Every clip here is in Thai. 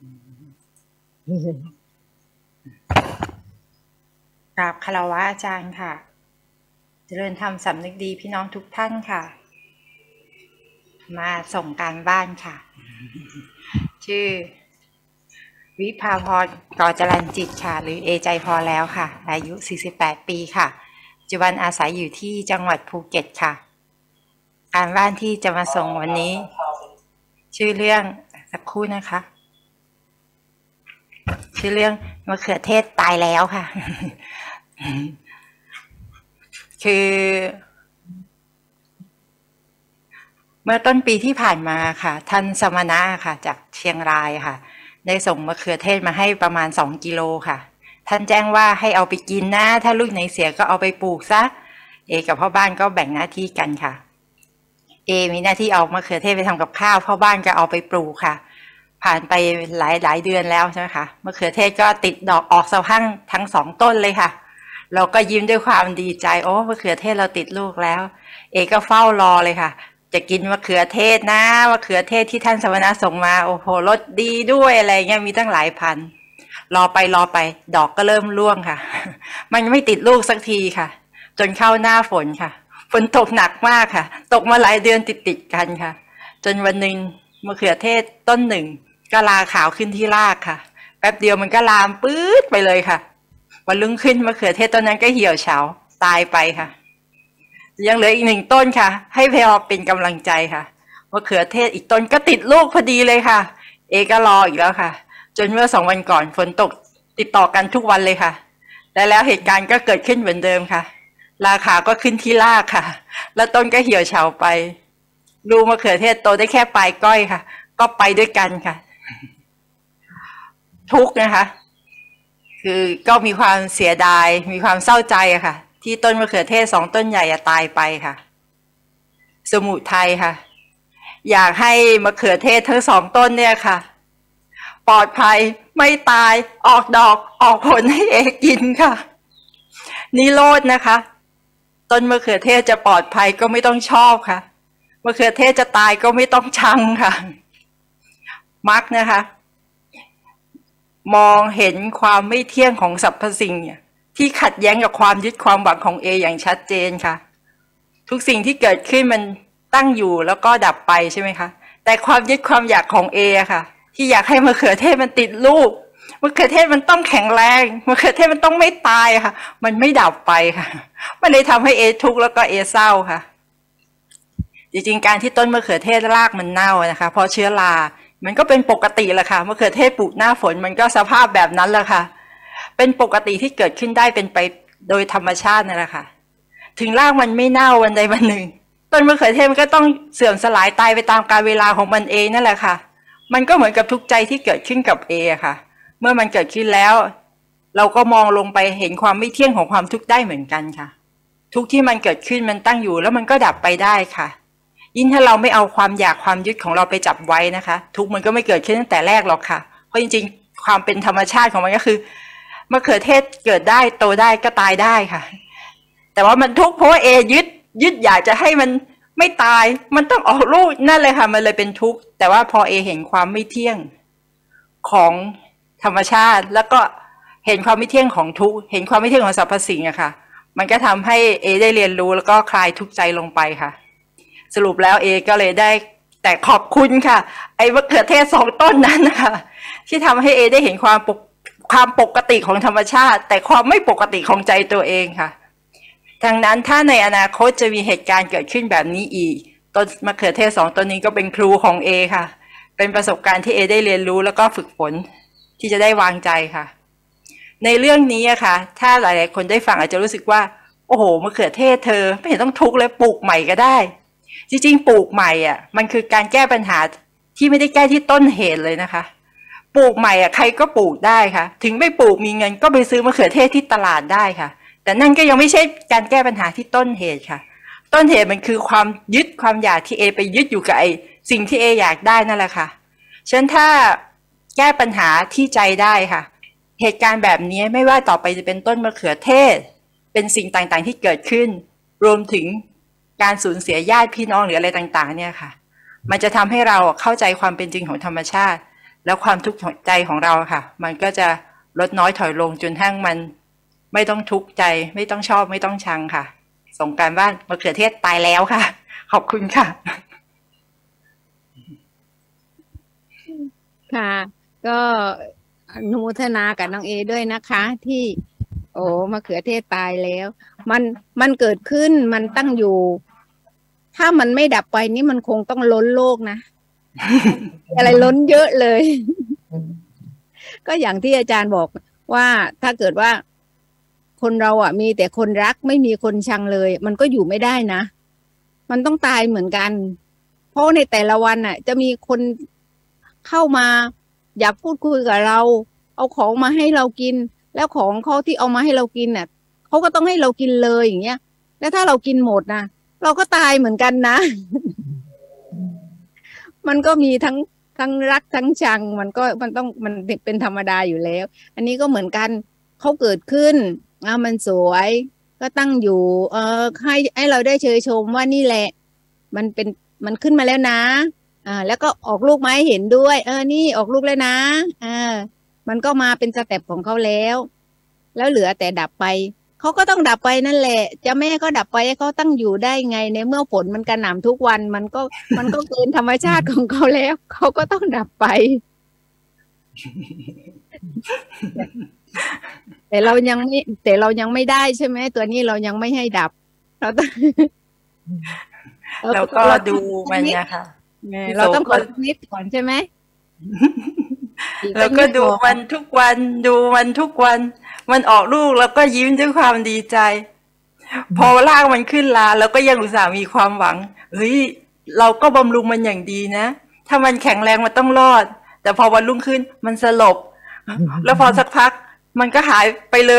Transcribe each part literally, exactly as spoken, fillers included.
กราบคารวะอาจารย์ค่ะเจริญธรรมสำนึกดีพี่น้องทุกท่านค่ะมาส่งการบ้านค่ะชื่อวิภาพรกอจรัญจิตค่ะหรือเอใจพอแล้วค่ะอายุสี่สิบแปดปีค่ะปัจจุบันอาศัยอยู่ที่จังหวัดภูเก็ตค่ะการบ้านที่จะมาส่งวันนี้ชื่อเรื่องสักครู่นะคะชื่อเรื่องมะเขือเทศตายแล้วค่ะคือเมื่อต้นปีที่ผ่านมาค่ะท่านสมณะค่ะจากเชียงรายค่ะได้ส่งมะเขือเทศมาให้ประมาณสองกิโลค่ะท่านแจ้งว่าให้เอาไปกินนะถ้าลูกไหนเสียก็เอาไปปลูกซะเอกับพ่อบ้านก็แบ่งหน้าที่กันค่ะเอมีหน้าที่เอามะเขือเทศไปทำกับข้าวพ่อบ้านก็เอาไปปลูกค่ะผ่านไปหลายหลายเดือนแล้วใช่ไหมคะมะเขือเทศก็ติดดอกออกสะพรั่งทั้งสองต้นเลยค่ะเราก็ยิ้มด้วยความดีใจโอ้มะเขือเทศเราติดลูกแล้วเอก็เฝ้ารอเลยค่ะจะกินมะเขือเทศนะมะเขือเทศที่ท่านสมณะส่งมาโอ้โหรสดีด้วยอะไรเงี้ยมีตั้งหลายพันรอไปรอไปดอกก็เริ่มร่วงค่ะมันไม่ติดลูกสักทีค่ะจนเข้าหน้าฝนค่ะฝนตกหนักมากค่ะตกมาหลายเดือนติดติดกันค่ะจนวันหนึ่งมะเขือเทศต้นหนึ่งก็ลาขาวขึ้นที่รากค่ะแป๊บเดียวมันก็ลามปื๊ดไปเลยค่ะวันรุ่งขึ้นมะเขือเทศต้นนั้นก็เหี่ยวเฉาตายไปค่ะยังเหลืออีกหนึ่งต้นค่ะให้พอเป็นกำลังใจค่ะมะเขือเทศอีกต้นก็ติดลูกพอดีเลยค่ะเอก็รออีกแล้วค่ะจนเมื่อสองวันก่อนฝนตกติดต่อกันทุกวันเลยค่ะและแล้วเหตุการณ์ก็เกิดขึ้นเหมือนเดิมค่ะราคาก็ขึ้นที่รากค่ะแล้วต้นก็เหี่ยวเฉาไปลูกมะเขือเทศโตได้แค่ปลายก้อยค่ะก็ไปด้วยกันค่ะทุกนะคะคือก็มีความเสียดายมีความเศร้าใจอะค่ะที่ต้นมะเขือเทศสองต้นใหญ่ตายไปค่ะสมุทัยค่ะอยากให้มะเขือเทศทั้งสองต้นเนี่ยค่ะปลอดภัยไม่ตายออกดอกออกผลให้เอกินค่ะนิโรธนะคะต้นมะเขือเทศจะปลอดภัยก็ไม่ต้องชอบค่ะมะเขือเทศจะตายก็ไม่ต้องชังค่ะมักนะคะมองเห็นความไม่เที่ยงของสรรพสิ่งที่ขัดแย้งกับความยึดความหวังของเออย่างชัดเจนค่ะทุกสิ่งที่เกิดขึ้นมันตั้งอยู่แล้วก็ดับไปใช่ไหมคะแต่ความยึดความอยากของเอค่ะที่อยากให้มะเขือเทศมันติดลูกมะเขือเทศมันต้องแข็งแรงมะเขือเทศมันต้องไม่ตายค่ะมันไม่ดับไปค่ะมันเลยทำให้เอทุกข์แล้วก็เอเศร้าค่ะจริงๆการที่ต้นมะเขือเทศรากมันเน่านะคะเพราะเชื้อรามันก็เป็นปกติแหละค่ะมะเขือเทศปลูกหน้าฝนมันก็สภาพแบบนั้นแหละค่ะเป็นปกติที่เกิดขึ้นได้เป็นไปโดยธรรมชาตินั่นแหละค่ะถึงรากมันไม่เน่าวันใดวันหนึ่งต้นมะเขือเทศมันก็ต้องเสื่อมสลายตายไปตามกาลเวลาของมันเองนั่นแหละค่ะมันก็เหมือนกับทุกใจที่เกิดขึ้นกับเอค่ะเมื่อมันเกิดขึ้นแล้วเราก็มองลงไปเห็นความไม่เที่ยงของความทุกข์ได้เหมือนกันค่ะทุกที่มันเกิดขึ้นมันตั้งอยู่แล้วมันก็ดับไปได้ค่ะยิ่งถ้าเราไม่เอาความอยากความยึดของเราไปจับไว้นะคะทุกมันก็ไม่เกิดขึ้นตั้งแต่แรกหรอกค่ะเพราะจริงๆความเป็นธรรมชาติของมันก็คือมะเขือเทศเกิดได้โตได้ก็ตายได้ค่ะแต่ว่ามันทุกข์เพราะว่าเอยึดยึดอยากจะให้มันไม่ตายมันต้องออกลูกนั่นเลยค่ะมันเลยเป็นทุกข์แต่ว่าพอเอเห็นความไม่เที่ยงของธรรมชาติแล้วก็เห็นความไม่เที่ยงของทุกข์เห็นความไม่เที่ยงของสรรพสิ่งอะค่ะมันก็ทำให้เอได้เรียนรู้แล้วก็คลายทุกข์ใจลงไปค่ะสรุปแล้วเอก็เลยได้แต่ขอบคุณค่ะไอ้มะเขือเทศสองต้นนั้นนะคะที่ทำให้เอได้เห็นความปกความปกติของธรรมชาติแต่ความไม่ปกติของใจตัวเองค่ะดังนั้นถ้าในอนาคตจะมีเหตุการณ์เกิดขึ้นแบบนี้อีกต้นมะเขือเทศสองต้นนี้ก็เป็นครูของเอค่ะเป็นประสบการณ์ที่เอได้เรียนรู้แล้วก็ฝึกฝนที่จะได้วางใจค่ะในเรื่องนี้อะค่ะถ้าหลายๆคนได้ฟังอาจจะรู้สึกว่าโอ้โหมะเขือเทศเธอไม่เห็นต้องทุกข์เลยปลูกใหม่ก็ได้จริงๆปลูกใหม่อ่ะมันคือการแก้ปัญหาที่ไม่ได้แก้ที่ต้นเหตุเลยนะคะปลูกใหม่อ่ะใครก็ปลูกได้ค่ะถึงไม่ปลูกมีเงินก็ไปซื้อมะเขือเทศที่ตลาดได้ค่ะแต่นั่นก็ยังไม่ใช่การแก้ปัญหาที่ต้นเหตุค่ะต้นเหตุมันคือความยึดความอยากที่เอไปยึดอยู่กับไอ้สิ่งที่เออยากได้นั่นแหละค่ะฉะนั้นถ้าแก้ปัญหาที่ใจได้ค่ะเหตุการณ์แบบนี้ไม่ว่าต่อไปจะเป็นต้นมะเขือเทศเป็นสิ่งต่างๆที่เกิดขึ้นรวมถึงการสูญเสียญาติพี่น้องหรืออะไรต่างๆเนี่ยค่ะมันจะทำให้เราเข้าใจความเป็นจริงของธรรมชาติแล้วความทุกข์ใจของเราค่ะมันก็จะลดน้อยถอยลงจนทั้งมันไม่ต้องทุกข์ใจไม่ต้องชอบไม่ต้องชังค่ะส่งการบ้านมะเขือเทศตายแล้วค่ะขอบคุณค่ะค่ะก็อนุโมทนากับน้องเอด้วยนะคะที่โอ้มะเขือเทศตายแล้วมันมันเกิดขึ้นมันตั้งอยู่ถ้ามันไม่ดับไปนี่มันคงต้องล้นโลกนะ อะไรล้นเยอะเลย ก็อย่างที่อาจารย์บอกว่าถ้าเกิดว่าคนเราอ่ะมีแต่คนรักไม่มีคนชังเลยมันก็อยู่ไม่ได้นะมันต้องตายเหมือนกันเพราะในแต่ละวันอ่ะจะมีคนเข้ามาอยากพูดคุยกับเราเอาของมาให้เรากินแล้วของเขาที่เอามาให้เรากินน่ะเขาก็ต้องให้เรากินเลยอย่างเงี้ยแล้วถ้าเรากินหมดนะเราก็ตายเหมือนกันนะ มันก็มีทั้งทั้งรักทั้งชังมันก็มันต้องมันเป็นธรรมดาอยู่แล้วอันนี้ก็เหมือนกันเขาเกิดขึ้นอ่ามันสวยก็ตั้งอยู่เออให้ให้เราได้เชยชมว่านี่แหละมันเป็นมันขึ้นมาแล้วนะอ่าแล้วก็ออกลูกมาให้เห็นด้วยเออนี่ออกลูกแล้วนะอ่ามันก็มาเป็นสเต็ปของเขาแล้วแล้วเหลือแต่ดับไปเขาก็ต้องดับไปนั่นแหละจะแม่ก็ดับไปเขาตั้งอยู่ได้ไงในเมื่อฝนมันกระหน่ำทุกวันมันก็มันก็เกินธรรมชาติของเขาแล้วเขาก็ต้องดับไป แต่เรายังไม่แต่เรายังไม่ได้ใช่ไหมตัวนี้เรายังไม่ให้ดับเราต้องเราก็ดูมันนะคะเราต้องคนนิดก่อนใช่ไหมแล้วก็ดูมันทุกวันดูมันทุกวันมันออกลูกแล้วก็ยิ้มด้วยความดีใจพอรากมันขึ้นลาแล้วก็ยังอุตส่าห์มีความหวังเฮ้ยเราก็บำรุงมันอย่างดีนะถ้ามันแข็งแรงมันต้องรอดแต่พอวันรุ่งขึ้นมันสลบแล้วพอสักพักมันก็หายไปเลย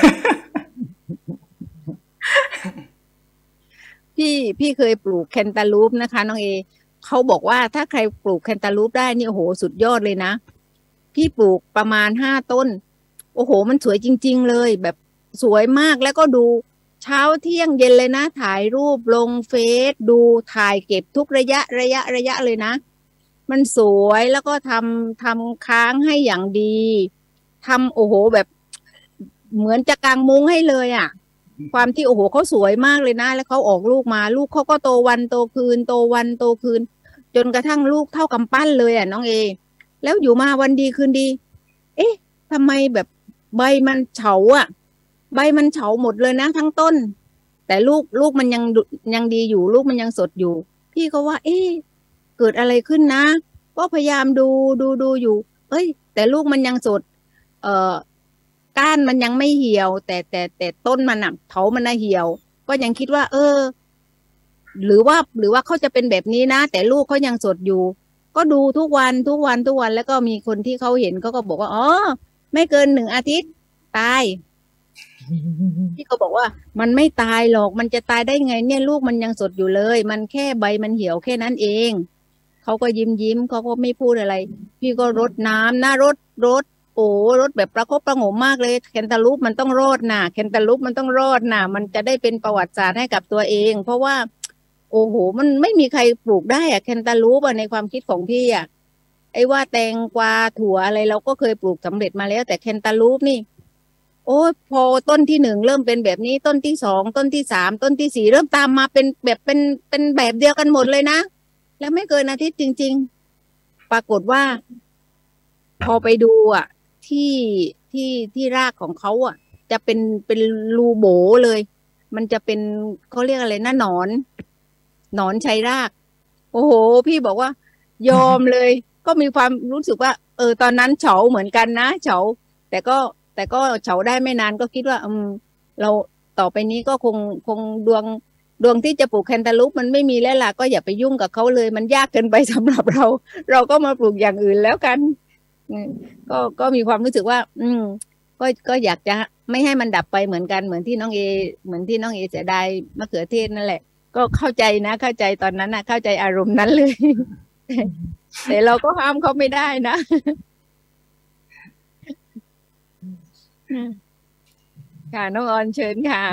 พี่พี่เคยปลูกแคนตาลูปนะคะน้องเอเขาบอกว่าถ้าใครปลูกแคนตาลูปได้นี่โอ้โหสุดยอดเลยนะพี่ปลูกประมาณห้าต้นโอ้โหมันสวยจริงๆเลยแบบสวยมากแล้วก็ดูเช้าเที่ยงเย็นเลยนะถ่ายรูปลงเฟซดูถ่ายเก็บทุกระยะระยะระยะเลยนะมันสวยแล้วก็ทำทำค้างให้อย่างดีทำโอ้โหแบบเหมือนจะกางมุ้งให้เลยอ่ะความที่โอ้โหเขาสวยมากเลยนะแล้วเขาออกลูกมาลูกเขาก็โตวันโตคืนโตวันโตคืนจนกระทั่งลูกเท่ากำปั้นเลยอ่ะน้องเอแล้วอยู่มาวันดีคืนดีเอ๊ะทำไมแบบใบมันเฉาอ่ะใบมันเฉาหมดเลยนะทั้งต้นแต่ลูกลูกมันยังยังดีอยู่ลูกมันยังสดอยู่พี่ก็ว่าเอ๊ะเกิดอะไรขึ้นนะก็พยายามดูดูดูอยู่เอ้ยแต่ลูกมันยังสดเอ่อก้านมันยังไม่เหี่ยวแต่แต่แต่ต้นมันอ่ะเถามันน่ะเหี่ยวก็ยังคิดว่าเออหรือว่าหรือว่าเขาจะเป็นแบบนี้นะแต่ลูกเขายังสดอยู่ก็ดูทุกวันทุกวันทุกวันแล้วก็มีคนที่เขาเห็นเขาก็บอกว่าอ๋อไม่เกินหนึ่งอาทิตย์ตายพี่ก็บอกว่ามันไม่ตายหรอกมันจะตายได้ไงเนี่ยลูกมันยังสดอยู่เลยมันแค่ใบมันเหี่ยวแค่นั้นเองเขาก็ยิ้มยิ้มเขาก็ไม่พูดอะไรพี่ก็รดน้ำนะรดรดโอ้รดแบบประคบประหงมมากเลยแคนตาลูปมันต้องรอดนะแคนตาลูปมันต้องรอดนะมันจะได้เป็นประวัติศาสตร์ให้กับตัวเองเพราะว่าโอ้โหมันไม่มีใครปลูกได้อะแคนตาลูปอะในความคิดของพี่อะไอ้ว่าแตงกวาถั่วอะไรเราก็เคยปลูกสำเร็จมาแล้วแต่แคนตาลูปนี่โอ้พอต้นที่หนึ่งเริ่มเป็นแบบนี้ต้นที่สองต้นที่สามต้นที่สี่เริ่มตามมาเป็นแบบเป็นเป็นแบบเดียวกันหมดเลยนะแล้วไม่เกินอาทิตย์จริงๆปรากฏว่าพอไปดูอ่ะที่ที่ที่รากของเขาอ่ะจะเป็นเป็นรูโบเลย มันจะเป็นเขาเรียกอะไรนะหนอนหนอนชัยรากโอ้โหพี่บอกว่ายอมเลย ก็มีความรู้สึกว่าเออตอนนั้นเฉาเหมือนกันนะเฉาแต่ก็แต่ก็เฉาได้ไม่นานก็คิดว่าอืมเราต่อไปนี้ก็คงคงดวงดวงที่จะปลูกแคนตาลูปมันไม่มีแล้วล่ะก็อย่าไปยุ่งกับเขาเลยมันยากเกินไปสำหรับเรา เราก็มาปลูกอย่างอื่นแล้วกันก็ก็มีความรู้สึกว่า อืมก็ก็อยากจะไม่ให้มันดับไปเหมือนกันเหมือนที่น้องเอเหมือนที่น้องเอเสียดายมะเขือเทศนั่นแหละก็เข้าใจนะเข้าใจตอนนั้นนะเข้าใจอารมณ์นั้นเลย แต่เราก็ห้ามเขาไม่ได้นะ ค่ะน้องออนเชิญค่ะ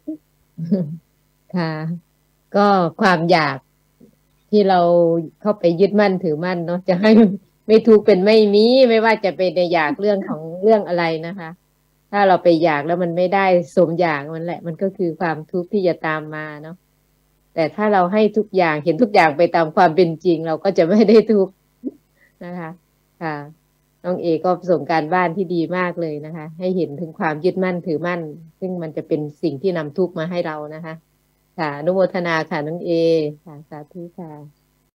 ค่ะก็ความอยากที่เราเข้าไปยึดมั่นถือมั่นเนาะจะให้ไม่ทุกข์เป็นไม่มีไม่ว่าจะเป็นในอยากเรื่องของเรื่องอะไรนะคะ ถ้าเราไปอยากแล้วมันไม่ได้สมอยากมันแหละ มันก็คือความทุกข์ที่จะตามมาเนาะแต่ถ้าเราให้ทุกอย่างเห็นทุกอย่างไปตามความเป็นจริง เราก็จะไม่ได้ทุกข์นะคะค่ะน้องเอก็ส่งการบ้านที่ดีมากเลยนะคะ ให้เห็นถึงความยึดมั่นถือมั่น ซึ่งมันจะเป็นสิ่งที่นำทุกข์มาให้เรานะคะ ค่ะอนุโมทนาค่ะน้องเอค่ะสาธุค่ะ